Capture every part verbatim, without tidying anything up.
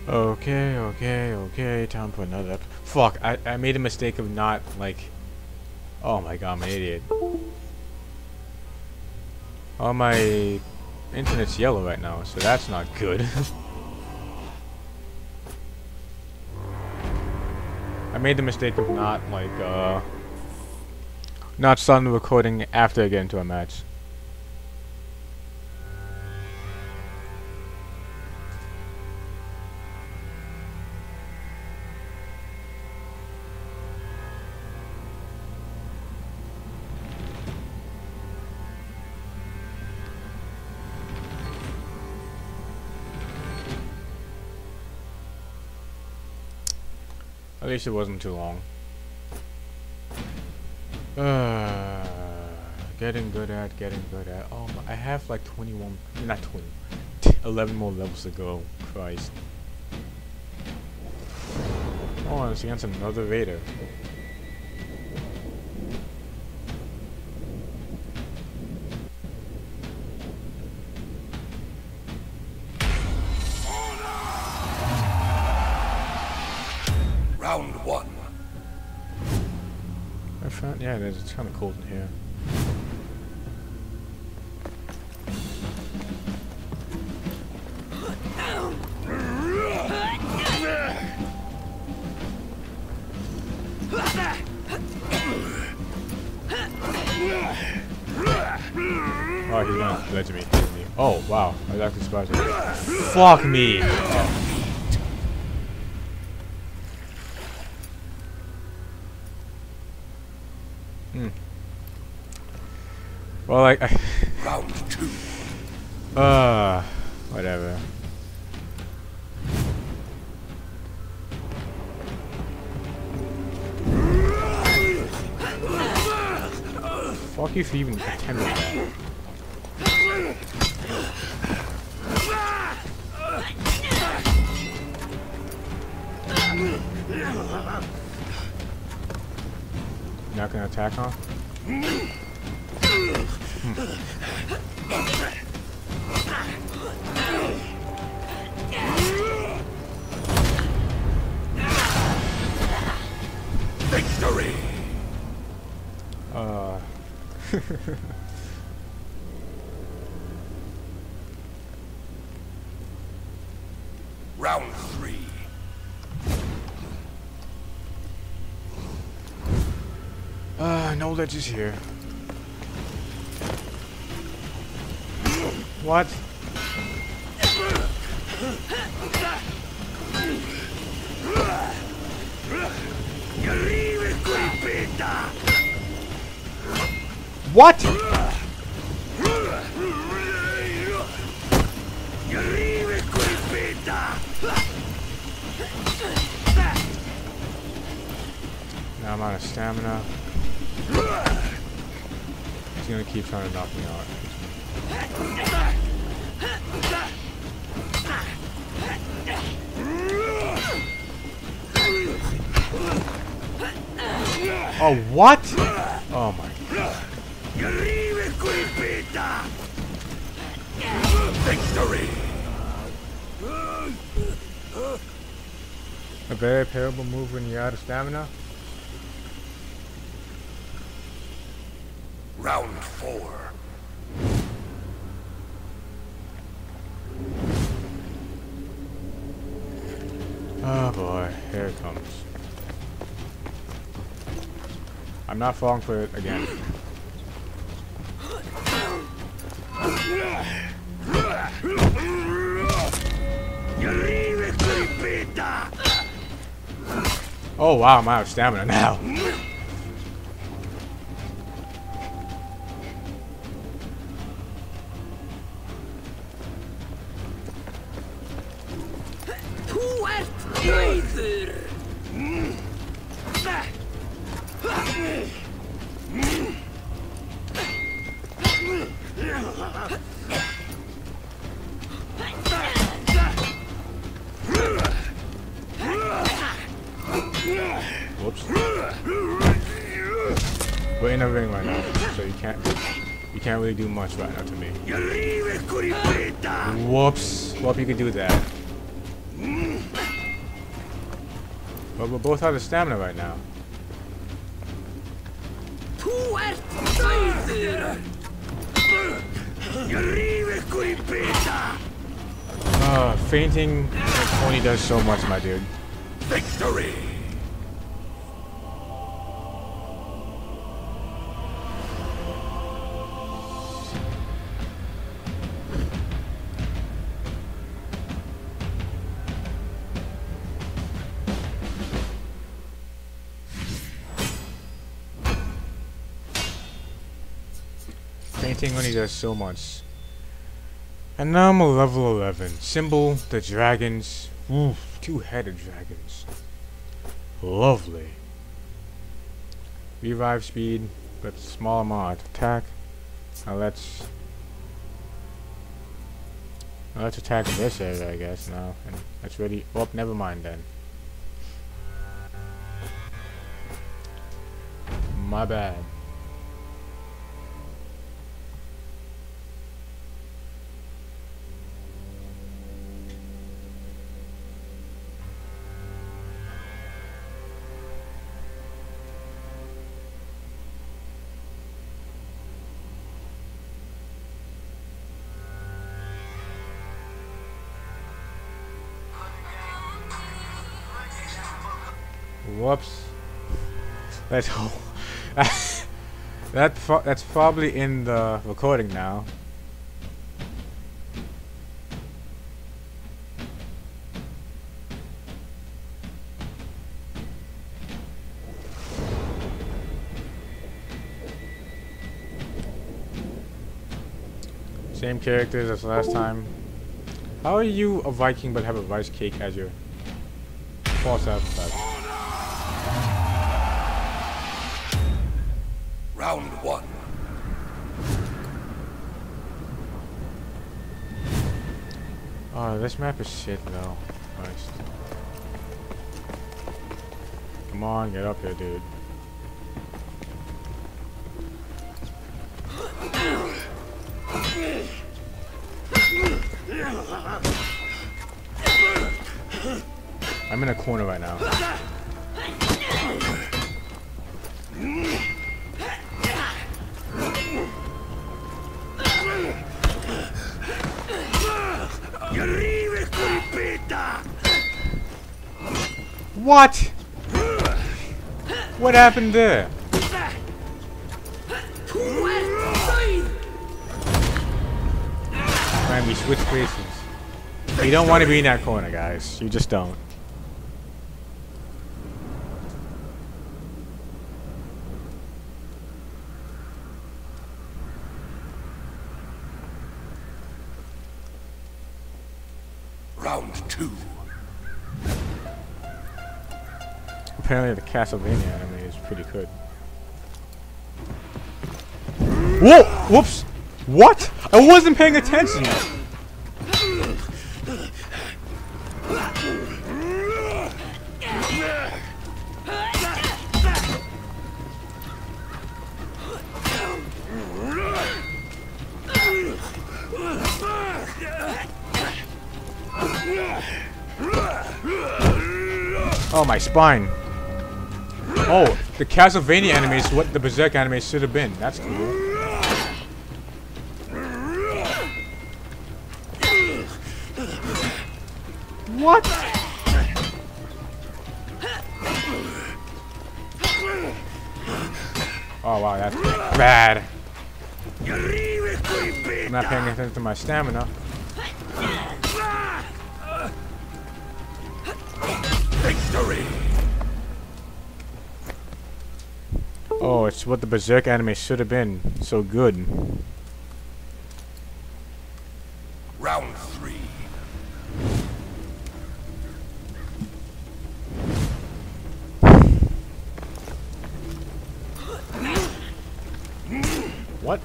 Okay, okay, okay. Time for another. ep- Fuck! I I made a mistake of not like. Oh my god, I'm an idiot. Oh, my internet's yellow right now, so that's not good. I made the mistake of not like uh not starting the recording after I get into a match. At least it wasn't too long. Uh, getting good at, getting good at. Oh, my, I have like twenty-one, not twenty, eleven more levels to go. Christ. Oh, it's against another Vader. Round one. I found, yeah, it is. It's kind of cold in here. Oh, he's gonna ledge me. me. Oh, wow. I was actually surprised. Fuck me! Oh. Hmm. Well, like, I Round two. uh, whatever. Fuck you for even attempting that. Not gonna attack, huh? Hmm. Victory. Uh. Round three. Uh, no ledges here. What? What? Now I'm out of stamina. He's gonna keep trying to knock me out. Oh, what? Oh my god. Victory. A very parable move when you're out of stamina? Round four. Oh boy, here it comes. I'm not falling for it again. Oh wow, I'm out of stamina now. Whoops. We're in a ring right now, so you can't you can't really do much right now to me. Whoops. Well, you could do that. But we're both out of stamina right now. Uh, fainting only does so much, my dude. Victory! Fainting only does so much. And now I'm a level eleven. Symbol, the dragons. Oof, two-headed dragons. Lovely. Revive speed, but small amount of attack. Now let's... Now let's attack this area, I guess, now. And that's really... Oh, never mind then. My bad. Whoops. That's that pro that's probably in the recording now. Same characters as last time. How are you a Viking but have a rice cake as your false advertisement? Round one. Oh, this map is shit though. Christ. Come on, get up here, dude. I'm in a corner right now. What? What happened there? Man, we switched places. You don't want to be in that corner, guys. You just don't. Round two. Apparently the Castlevania anime is pretty good. Whoa! Whoops! What? I wasn't paying attention! Oh, my spine. Oh, the Castlevania anime is what the Berserker anime should have been. That's cool. What? Oh wow, that's bad. I'm not paying attention to my stamina. Victory! Oh, it's what the Berserk anime should have been. So good. Round three. What?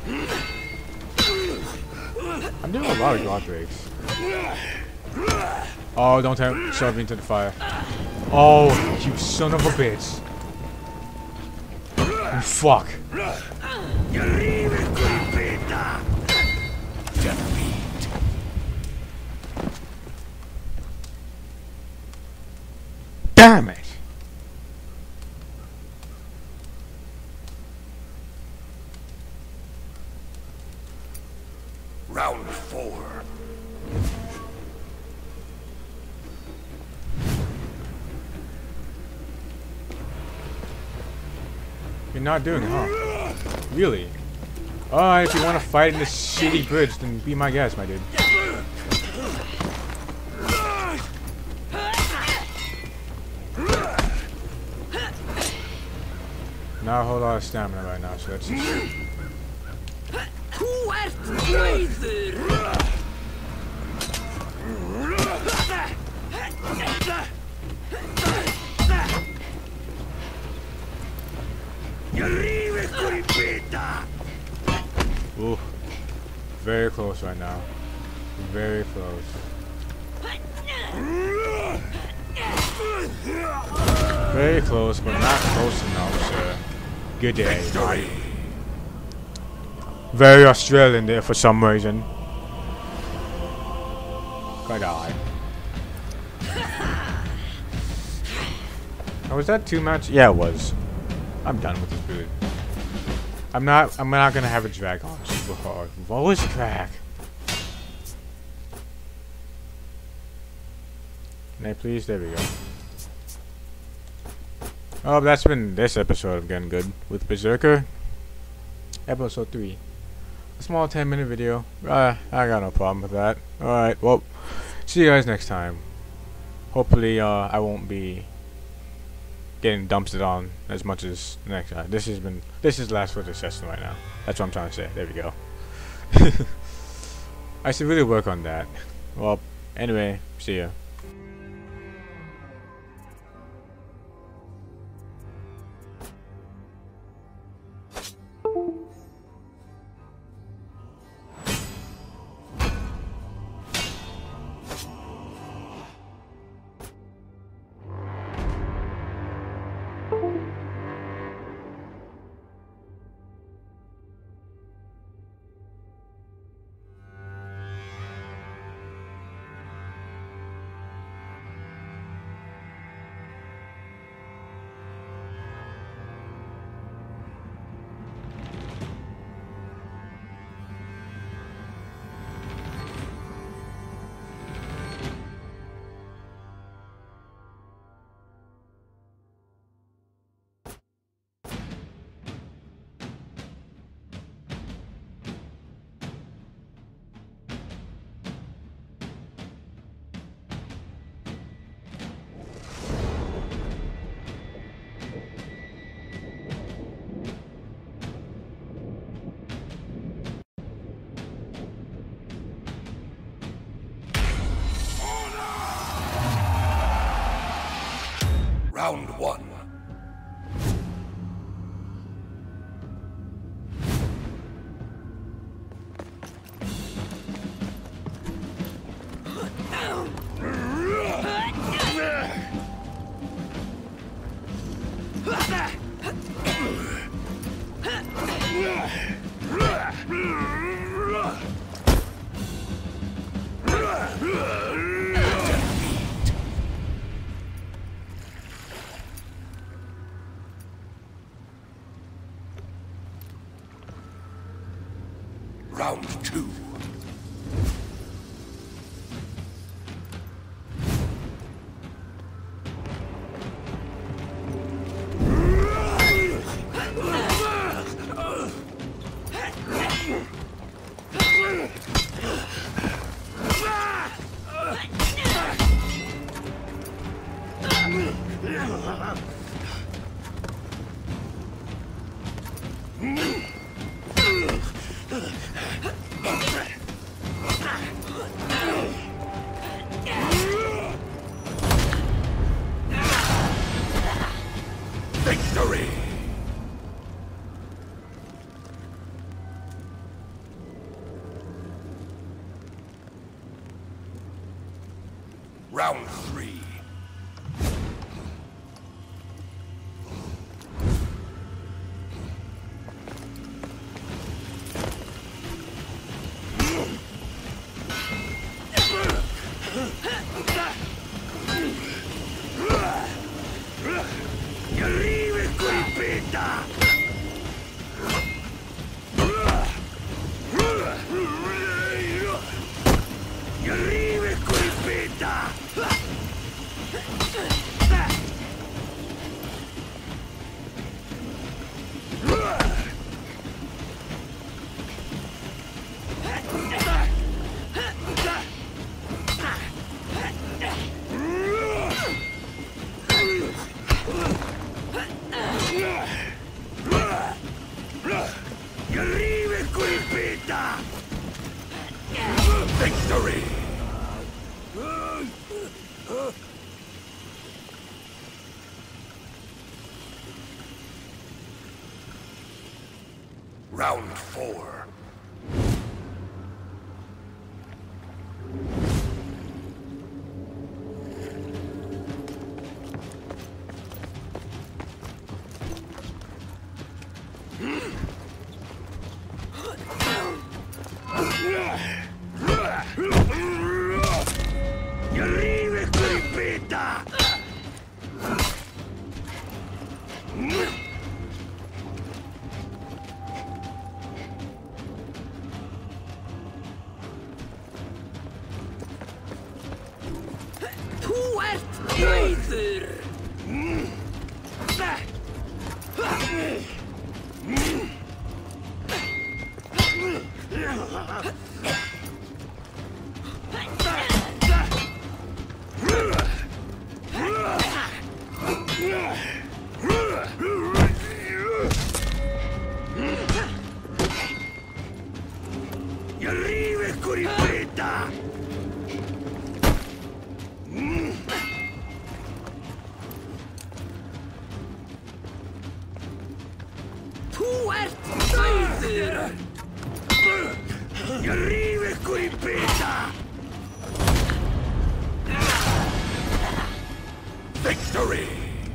I'm doing a lot of god breaks. Oh, don't tell shove me into the fire. Oh, you son of a bitch. You fuck. Defeat. Damn it. four. You're not doing it, huh? Really? Alright, if you want to fight in this shitty bridge, then be my guest, my dude. Not a whole lot of stamina right now, so that's just... Ooh. Very close right now. Very close. Very close, but not close enough, sir. Good day. Victory. Very Australian there for some reason. Good eye. Oh, was that too much? Yeah, it was. I'm done with this food. I'm not. I'm not gonna have a drag on super hard. Voice crack. May I please? There we go. Oh, that's been this episode of Getting Good with Berserker. Episode three. A small ten minute video. Uh, I got no problem with that. Alright, well, see you guys next time. Hopefully, uh, I won't be getting dumped on as much as next time. This has been, this is last for the session right now. That's what I'm trying to say. There we go. I should really work on that. Well, anyway, see ya. Round one. Round two. Victory! Round three. Victory! Round four. Gli arrivi qui, ripeta! Þú ert dauður! Gli arrivi qui, ripeta! Þú ert dauður! Gli arrivi qui, ripeta! Victory!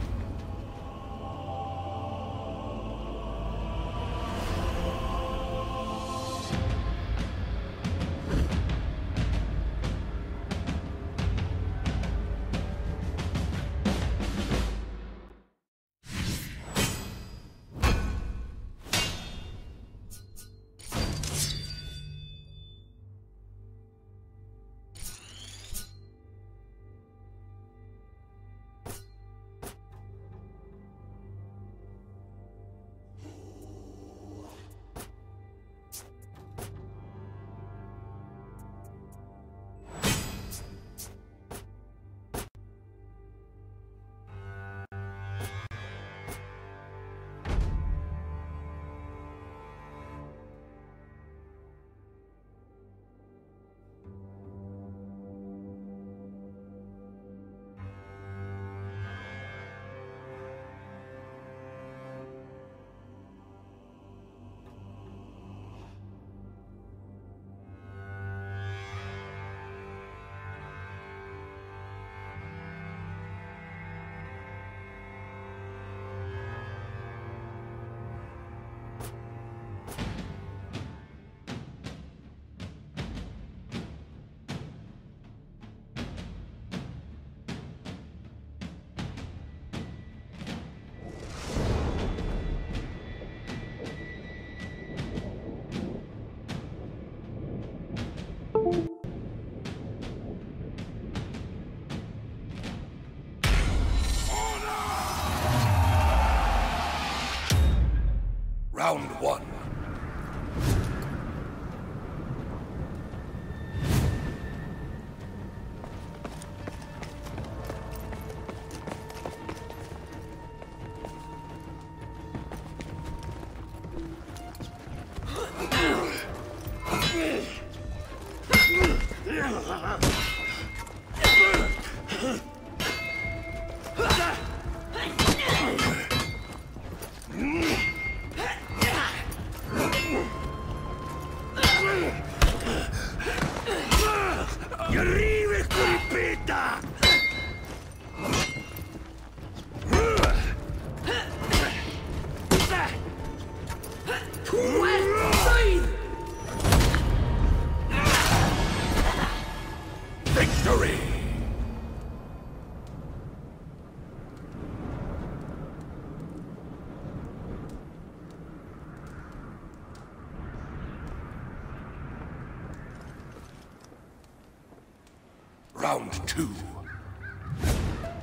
Round one. Gli arrivi qui, ripeta! Þú ert dauð! Victory! Round two.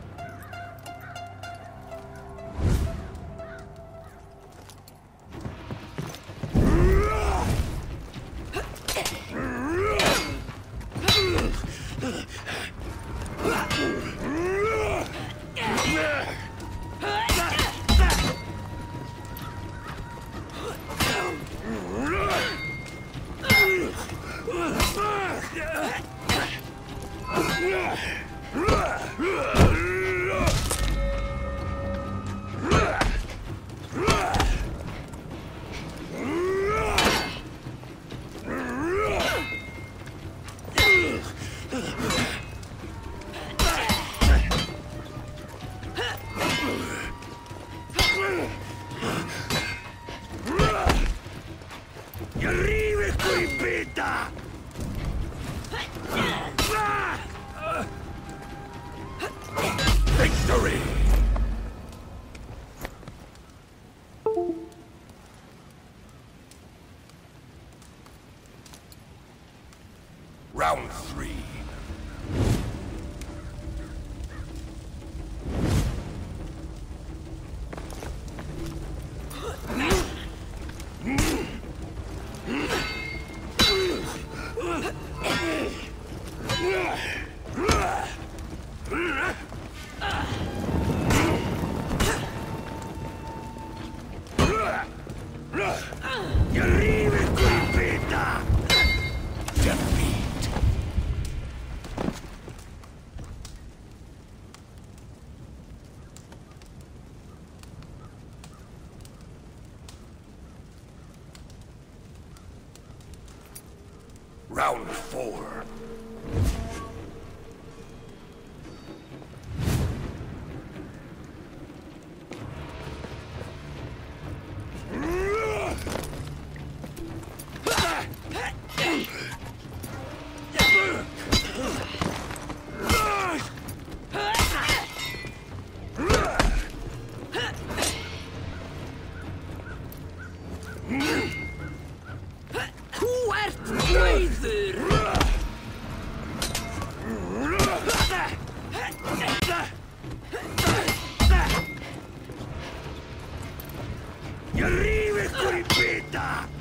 Gli arrivi colpita! Defeat. Round four. Þú ert dauður! Gli arrivi colpita!